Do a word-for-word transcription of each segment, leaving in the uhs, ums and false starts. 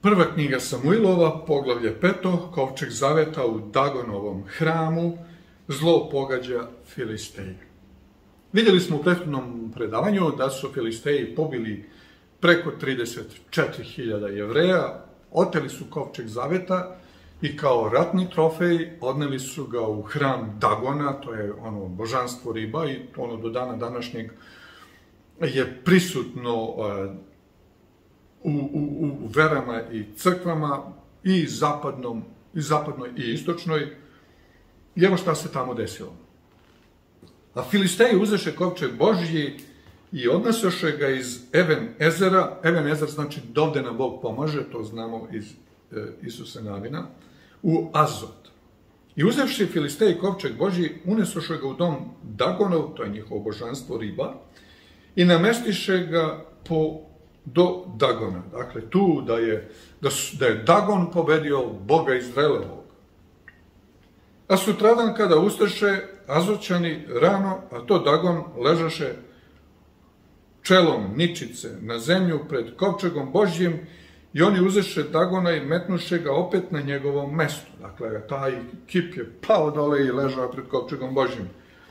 Prva knjiga Samuilova, poglavlje peto, kovčeg zaveta u Dagonovom hramu, zlo pogađa Filisteje. Vidjeli smo u prethodnom predavanju da su Filisteji pobili preko trideset četiri hiljade Jevreja, oteli su kovčeg zaveta i kao ratni trofej odneli su ga u hram Dagona, to je ono božanstvo riba i ono do dana današnjeg je prisutno u, u, u verama i crkvama i zapadnom, i zapadnoj i istočnoj. I evo šta se tamo desilo. A Filisteji uzeše kovčeg Božji i odnesoše ga iz Even Ezera. Even Ezer znači dovde nam Bog pomaže, to znamo iz e, Isusa Navina, u Azot. I uzevši Filisteji kovčeg Božji, unesoše ga u dom Dagonov, to je njihovo božanstvo riba, i namestiše ga po, do Dagona. Dakle, tu da je, da, su, da je Dagon pobedio Boga Izraelovog. A sutradan kada ustaše Azoćani rano, a to Dagon ležaše čelom ničice na zemlju pred kovčegom Božjim, i oni uzeše Dagona i metnuše ga opet na njegovom mestu. Dakle, taj kip je pao dole i ležao pred kovčegom Božjim.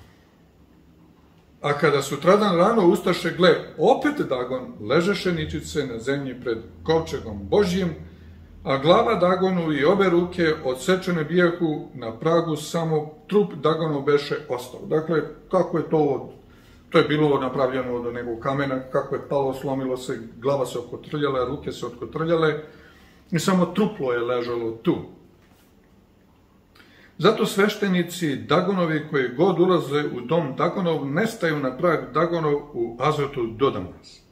A kada sutradan rano ustaše, gle, opet Dagon ležeše ničice na zemlji pred kovčegom Božjim, a glava Dagonu i obe ruke odsečene bijahu na pragu, samo trup Dagonov beše ostao. Dakle, kako je to od, to je bilo napravljeno od nekog kamena, kako je palo, slomilo se, glava se okotrljala, ruke se otkotrljale i samo truplo je ležalo tu. Zato sveštenici Dagonovi koji god ulaze u dom Dagonov nestaju na prag Dagonov u Azotu do danas.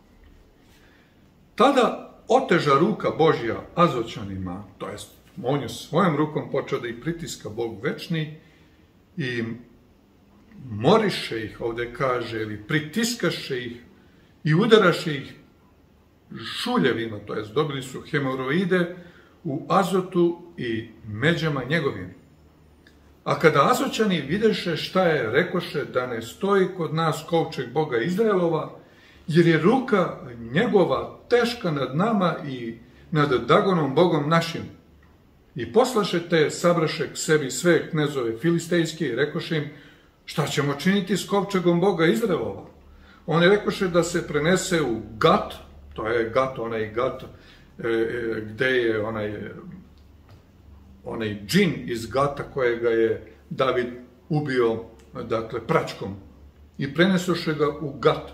Tada oteža ruka Božja Azoćanima, to jest on je svojom rukom počeo da ih pritiska Bog večni i moriše ih, ovde kaže, ili pritiskaše ih i udaraše ih šuljevima, to jest dobili su hemoroide u Azotu i međama njegovim. A kada Azoćani videše šta je, rekoše da ne stoji kod nas kovčeg Boga Izraelova, jer je ruka njegova teška nad nama i nad Dagonom Bogom našim. I poslaše te, sabraše k sebi sve knezove filistejske i rekoše im, šta ćemo činiti s kovčegom Boga Izraelova? Oni rekoše da se prenese u Gat, to je Gat, onaj Gat, e, gde je onaj, onaj džin iz Gata kojega je David ubio, dakle, pračkom. I prenesoše ga u Gat.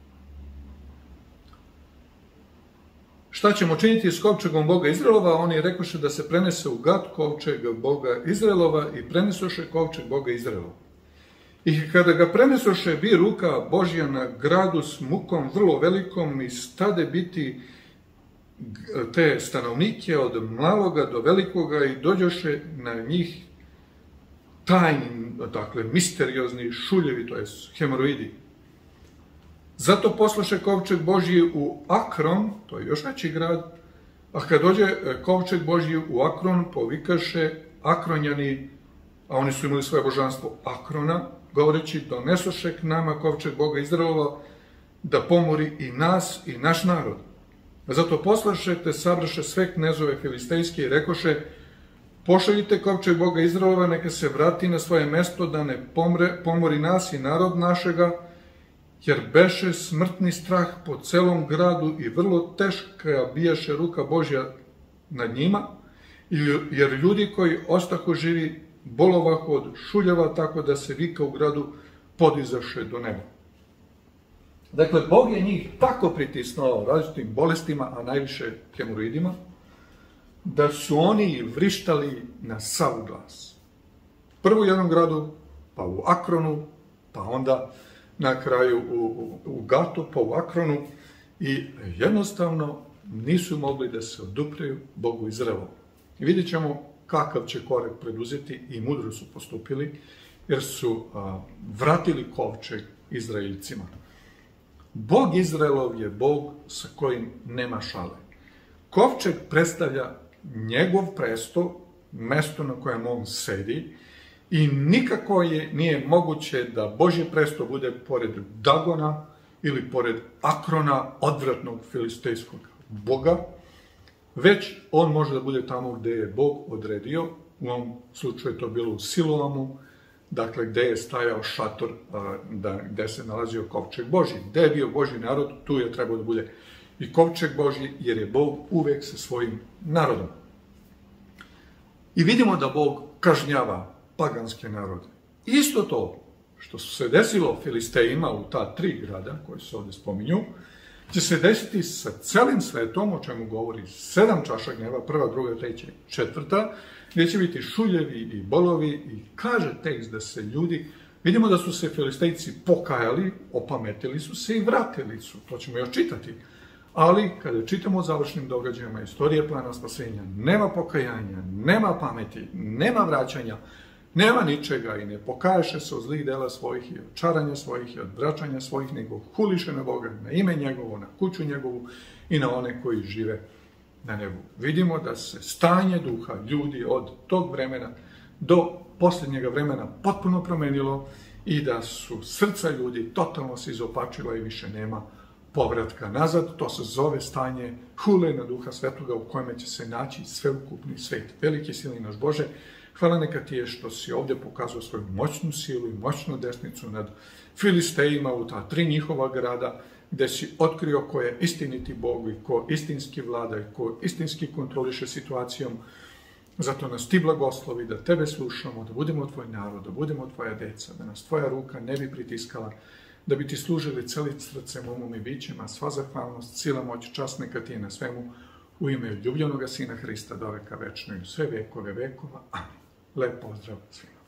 Šta ćemo činiti s kovčegom Boga Izraelova? Oni rekoše da se prenese u Gat kovčeg Boga Izraelova i prenesoše kovčeg Boga Izraelova. I kada ga prenesoše, bi ruka Božja na gradu s mukom vrlo velikom i stade biti te stanovnike od maloga do velikoga i dođoše na njih tajni, dakle, misteriozni šuljevi, to je hemoroidi. Zato poslaše kovčeg Božji u Akron, to je još veći grad, a kad dođe kovčeg Božji u Akron, povikaše Akronjani, a oni su imali svoje božanstvo Akrona, govoreći, donesoše k nama kovčeg Boga Izraelova, da pomori i nas i naš narod. Zato poslaše te sabraše sve knezove filistejske i rekoše, pošaljite kovčeg Boga Izraelova, neka se vrati na svoje mesto, da ne pomre, pomori nas i narod našega, jer beše smrtni strah po celom gradu i vrlo teška bijaše ruka Božja nad njima, jer ljudi koji ostahu živi bolovahu od šuljeva, tako da se vika u gradu podizaše do neba. Dakle, Bog je njih tako pritisnuo različitim bolestima, a najviše hemoroidima, da su oni vrištali na sav glas. Prvo u jednom gradu, pa u Akronu, pa onda na kraju u, u, u Gatu, pa u Akronu, i jednostavno nisu mogli da se odupreju Bogu Izraelovu. I vidjet ćemo kakav će korak preduzeti, i mudro su postupili, jer su a, vratili kovčeg Izraeljcima. Bog Izraelov je Bog sa kojim nema šale. Kovčeg predstavlja njegov presto, mesto na kojem on sedi, i nikako je, nije moguće da Božje presto bude pored Dagona ili pored Akrona, odvratnog filistejskog boga, već on može da bude tamo gde je Bog odredio. U ovom slučaju je to bilo u Siloamu, dakle gde je stajao šator, da, gde se nalazio kovčeg Božji. Gde je bio Božji narod, tu je trebao da bude i kovčeg Božji, jer je Bog uvek sa svojim narodom. I vidimo da Bog kažnjava paganske narode. Isto to što se desilo Filistejima u ta tri grada, koje se ovde spominju, će se desiti sa celim svetom, o čemu govori sedam čaša gneva, prva, druga, treća i četvrta, gdje će biti šuljevi i bolovi i kaže tekst da se ljudi, vidimo da su se Filistejci pokajali, opametili su se i vratili su, to ćemo još čitati. Ali, kada čitamo o završnim događajima istorije plana spasenja, nema pokajanja, nema pameti, nema vraćanja, nema ničega i ne pokajaše se od zlih dela svojih i od čaranja svojih i od vraćanja svojih, nego huliše na Boga, na ime njegovo, na kuću njegovu i na one koji žive na nebu. Vidimo da se stanje duha ljudi od tog vremena do posljednjega vremena potpuno promenilo i da su srca ljudi totalno se izopačila i više nema povratka nazad. To se zove stanje hulena duha svetoga u kojem će se naći sveukupni svet. Veliki silni naš Bože, hvala neka ti je što si ovdje pokazao svoju moćnu silu i moćnu desnicu nad Filistejima u ta tri njihova grada, gde si otkrio ko je istiniti Bog i ko istinski vlada i ko istinski kontroliše situacijom. Zato nas ti blagoslovi da tebe slušamo, da budemo tvoj narod, da budemo tvoja deca, da nas tvoja ruka ne bi pritiskala, da bi ti služili celim srcem, umom i bićima, sva zahvalnost, sila, moć, čast neka ti je na svemu, u ime ljubljenoga Sina Hrista do veka večnog, sve vekove vekova. Amin. Lep pozdrav svima.